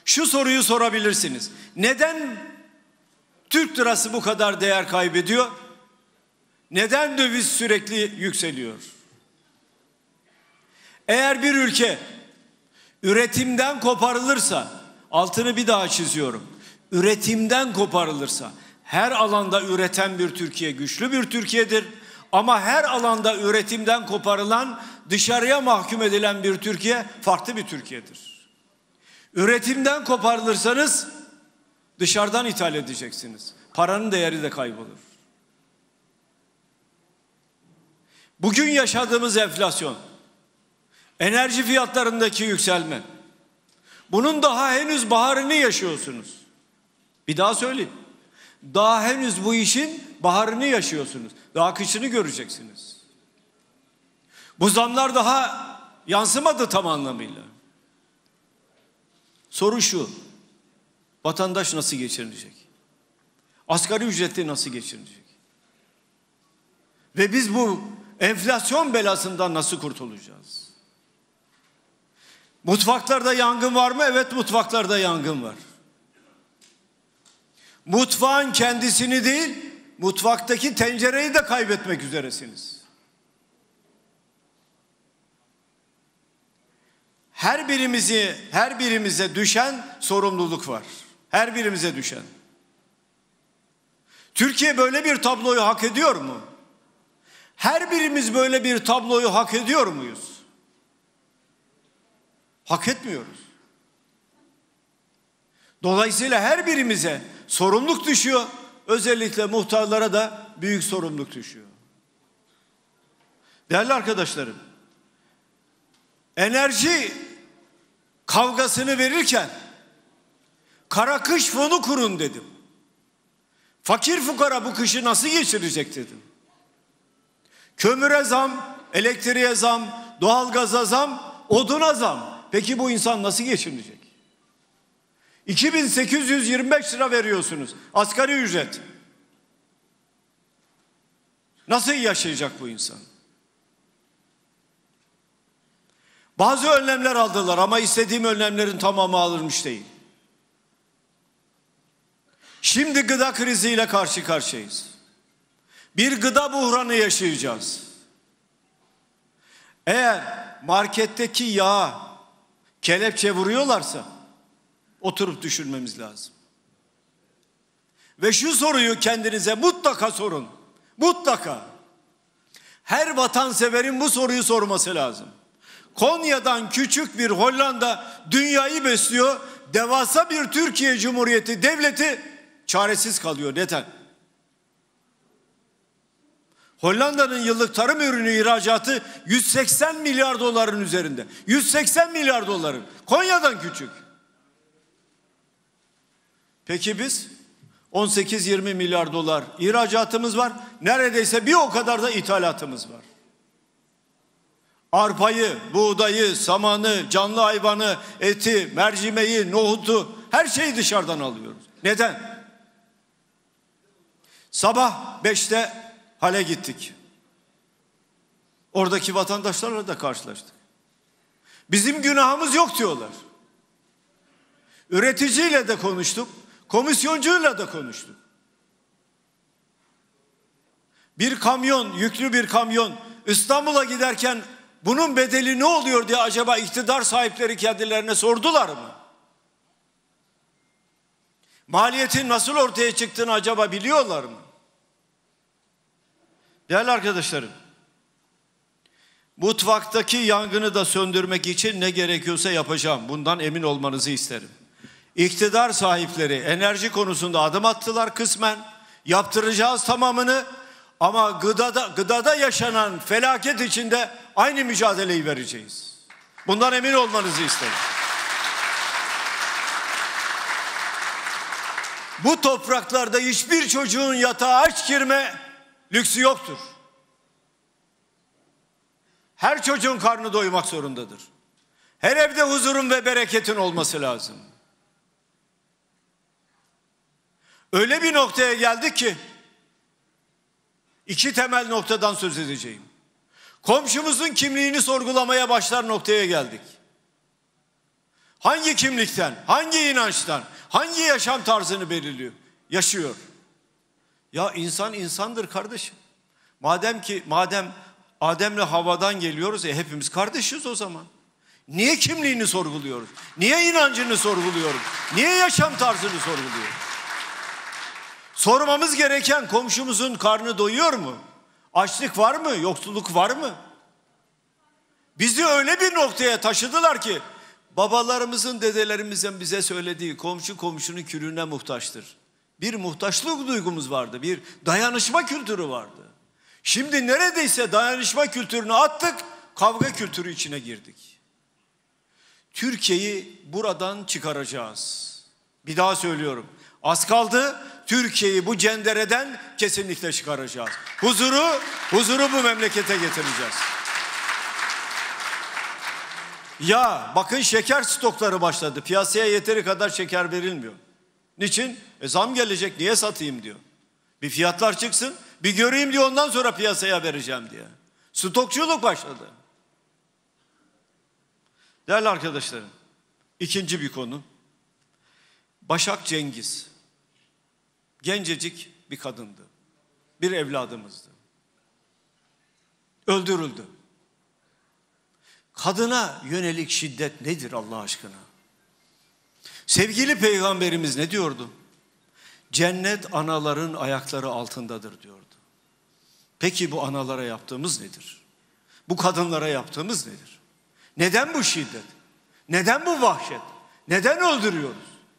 Şu soruyu sorabilirsiniz. Neden Türk lirası bu kadar değer kaybediyor? Neden döviz sürekli yükseliyor? Eğer bir ülke üretimden koparılırsa, altını bir daha çiziyorum, üretimden koparılırsa, her alanda üreten bir Türkiye güçlü bir Türkiye'dir. Ama her alanda üretimden koparılan, dışarıya mahkum edilen bir Türkiye farklı bir Türkiye'dir. Üretimden koparılırsanız dışarıdan ithal edeceksiniz. Paranın değeri de kaybolur. Bugün yaşadığımız enflasyon, enerji fiyatlarındaki yükselme, bunun daha henüz baharını yaşıyorsunuz. Bir daha söyleyeyim. Daha henüz bu işin baharını yaşıyorsunuz. Daha kışını göreceksiniz. Bu zamlar daha yansımadı tam anlamıyla. Soru şu: vatandaş nasıl geçinecek? Asgari ücretli nasıl geçinecek? Ve biz bu enflasyon belasından nasıl kurtulacağız? Mutfaklarda yangın var mı? Evet, mutfaklarda yangın var. Mutfağın kendisini değil, mutfaktaki tencereyi de kaybetmek üzeresiniz. Her birimize düşen sorumluluk var. Her birimize düşen. Türkiye böyle bir tabloyu hak ediyor mu? Her birimiz böyle bir tabloyu hak ediyor muyuz? Hak etmiyoruz. Dolayısıyla her birimize sorumluluk düşüyor. Özellikle muhtarlara da büyük sorumluluk düşüyor. Değerli arkadaşlarım, enerji kavgasını verirken kara kış fonu kurun dedim. Fakir fukara bu kışı nasıl geçirecek dedim. Kömüre zam, elektriğe zam, doğalgaza zam, oduna zam. Peki bu insan nasıl geçinecek? 2825 lira veriyorsunuz asgari ücret. Nasıl yaşayacak bu insan? Bazı önlemler aldılar ama istediğim önlemlerin tamamı alınmış değil. Şimdi gıda kriziyle karşı karşıyayız. Bir gıda buhranı yaşayacağız. Eğer marketteki yağa kelepçe vuruyorlarsa oturup düşünmemiz lazım. Ve şu soruyu kendinize mutlaka sorun. Mutlaka. Her vatanseverin bu soruyu sorması lazım. Konya'dan küçük bir Hollanda dünyayı besliyor. Devasa bir Türkiye Cumhuriyeti devleti çaresiz kalıyor. Neden? Hollanda'nın yıllık tarım ürünü ihracatı 180 milyar doların üzerinde. 180 milyar doların. Konya'dan küçük. Peki biz 18-20 milyar dolar ihracatımız var. Neredeyse bir o kadar da ithalatımız var. Arpayı, buğdayı, samanı, canlı hayvanı, eti, mercimeği, nohutu, her şeyi dışarıdan alıyoruz. Neden? Sabah 5'te hale gittik. Oradaki vatandaşlarla da karşılaştık. Bizim günahımız yok diyorlar. Üreticiyle de konuştuk, komisyoncuyla da konuştuk. Bir kamyon, yüklü bir kamyon İstanbul'a giderken bunun bedeli ne oluyor diye acaba iktidar sahipleri kendilerine sordular mı? Maliyetin nasıl ortaya çıktığını acaba biliyorlar mı? Değerli arkadaşlarım, mutfaktaki yangını da söndürmek için ne gerekiyorsa yapacağım. Bundan emin olmanızı isterim. İktidar sahipleri enerji konusunda adım attılar kısmen. Yaptıracağız tamamını. Ama gıdada yaşanan felaket içinde aynı mücadeleyi vereceğiz. Bundan emin olmanızı isterim. Bu topraklarda hiçbir çocuğun yatağa aç girme lüksü yoktur. Her çocuğun karnı doymak zorundadır. Her evde huzurun ve bereketin olması lazım. Öyle bir noktaya geldik ki iki temel noktadan söz edeceğim. Komşumuzun kimliğini sorgulamaya başlar noktaya geldik. Hangi kimlikten, hangi inançtan, hangi yaşam tarzını belirliyor, yaşıyor? Ya insan insandır kardeşim. Madem Adem'le Havva'dan geliyoruz, hepimiz kardeşiz o zaman. Niye kimliğini sorguluyoruz? Niye inancını sorguluyoruz? Niye yaşam tarzını sorguluyoruz? Sormamız gereken, komşumuzun karnı doyuyor mu? Açlık var mı? Yoksulluk var mı? Bizi öyle bir noktaya taşıdılar ki babalarımızın, dedelerimizin bize söylediği komşu komşunun külüne muhtaçtır. Bir muhtaçlık duygumuz vardı, bir dayanışma kültürü vardı. Şimdi neredeyse dayanışma kültürünü attık, kavga kültürü içine girdik. Türkiye'yi buradan çıkaracağız. Bir daha söylüyorum. Az kaldı, Türkiye'yi bu cendereden kesinlikle çıkaracağız. Huzuru bu memlekete getireceğiz. Ya bakın, şeker stokları başladı. Piyasaya yeteri kadar şeker verilmiyor. Niçin? Zam gelecek, niye satayım diyor. Bir fiyatlar çıksın, bir göreyim diyor, ondan sonra piyasaya vereceğim diye. Stokçuluk başladı. Değerli arkadaşlarım, ikinci bir konu. Başak Cengiz. Gencecik bir kadındı. Bir evladımızdı. Öldürüldü. Kadına yönelik şiddet nedir Allah aşkına? Sevgili Peygamberimiz ne diyordu? Cennet anaların ayakları altındadır diyordu. Peki bu analara yaptığımız nedir? Bu kadınlara yaptığımız nedir? Neden bu şiddet? Neden bu vahşet? Neden öldürüyoruz?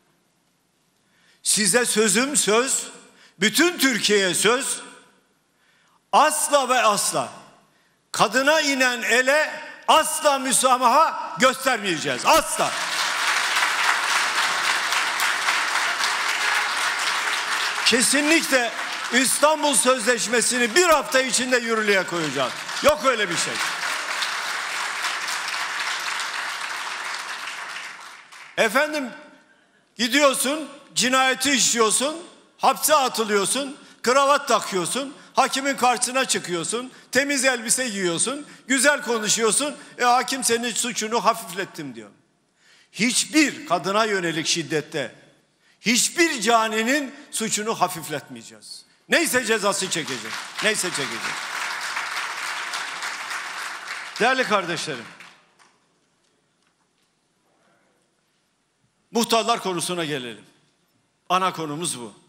Size sözüm söz, bütün Türkiye'ye söz, asla ve asla kadına inen ele asla müsamaha göstermeyeceğiz. Asla. Kesinlikle İstanbul Sözleşmesi'ni bir hafta içinde yürürlüğe koyacağız. Yok öyle bir şey. Efendim, gidiyorsun, cinayeti işliyorsun, hapse atılıyorsun, kravat takıyorsun, hakimin karşısına çıkıyorsun, temiz elbise giyiyorsun, güzel konuşuyorsun, hakim senin suçunu hafiflettim diyor. Hiçbir kadına yönelik şiddette, hiçbir caninin suçunu hafifletmeyeceğiz. Neyse cezası çekecek, neyse çekecek. Değerli kardeşlerim, muhtarlar konusuna gelelim. Ana konumuz bu.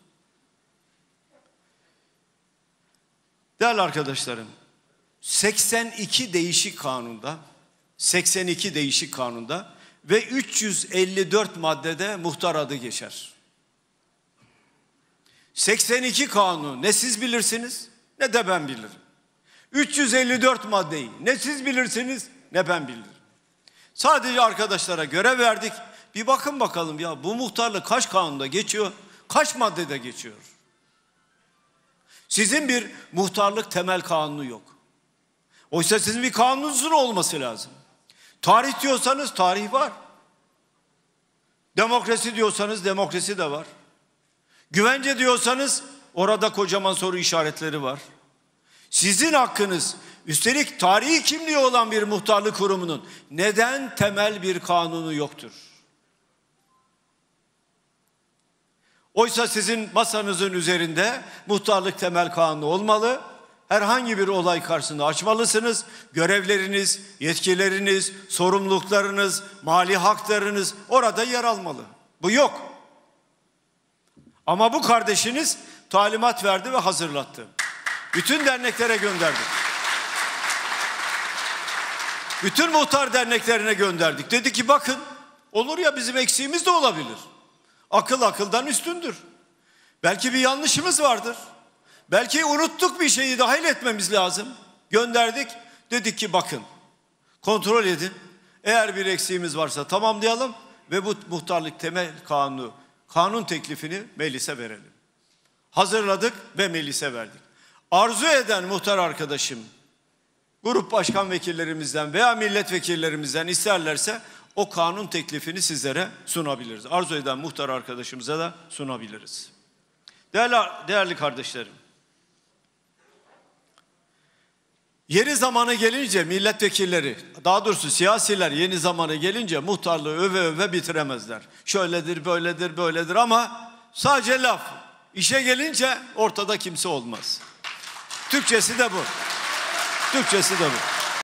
Değerli arkadaşlarım, 82 değişik kanunda ve 354 maddede muhtar adı geçer. 82 kanunu ne siz bilirsiniz ne de ben bilirim. 354 maddeyi ne siz bilirsiniz ne ben bilirim. Sadece arkadaşlara görev verdik. Bir bakın bakalım ya, bu muhtarlık kaç kanunda geçiyor, kaç maddede geçiyor? Sizin bir muhtarlık temel kanunu yok. Oysa sizin bir kanununuzun olması lazım. Tarih diyorsanız tarih var. Demokrasi diyorsanız demokrasi de var. Güvence diyorsanız orada kocaman soru işaretleri var. Sizin hakkınız, üstelik tarihi kimliği olan bir muhtarlık kurumunun neden temel bir kanunu yoktur? Oysa sizin masanızın üzerinde muhtarlık temel kanunu olmalı. Herhangi bir olay karşısında açmalısınız. Görevleriniz, yetkileriniz, sorumluluklarınız, mali haklarınız orada yer almalı. Bu yok. Ama bu kardeşiniz talimat verdi ve hazırlattı. Bütün derneklere gönderdik. Bütün muhtar derneklerine gönderdik. Dedi ki bakın, olur ya, bizim eksiğimiz de olabilir. Akıl akıldan üstündür. Belki bir yanlışımız vardır. Belki unuttuk, bir şeyi dahil etmemiz lazım. Gönderdik. Dedik ki bakın, kontrol edin. Eğer bir eksiğimiz varsa tamamlayalım ve bu muhtarlık temel kanun teklifini meclise verelim. Hazırladık ve meclise verdik. Arzu eden muhtar arkadaşım, grup başkan vekillerimizden veya milletvekillerimizden isterlerse o kanun teklifini sizlere sunabiliriz. Arzu eden muhtar arkadaşımıza da sunabiliriz. Değerli kardeşlerim, Yeni zamanı gelince milletvekilleri, daha doğrusu siyasiler yeni zamanı gelince muhtarlığı öve öve bitiremezler. Şöyledir, böyledir, böyledir ama sadece laf. İşe gelince ortada kimse olmaz. Türkçesi de bu. Türkçesi de bu.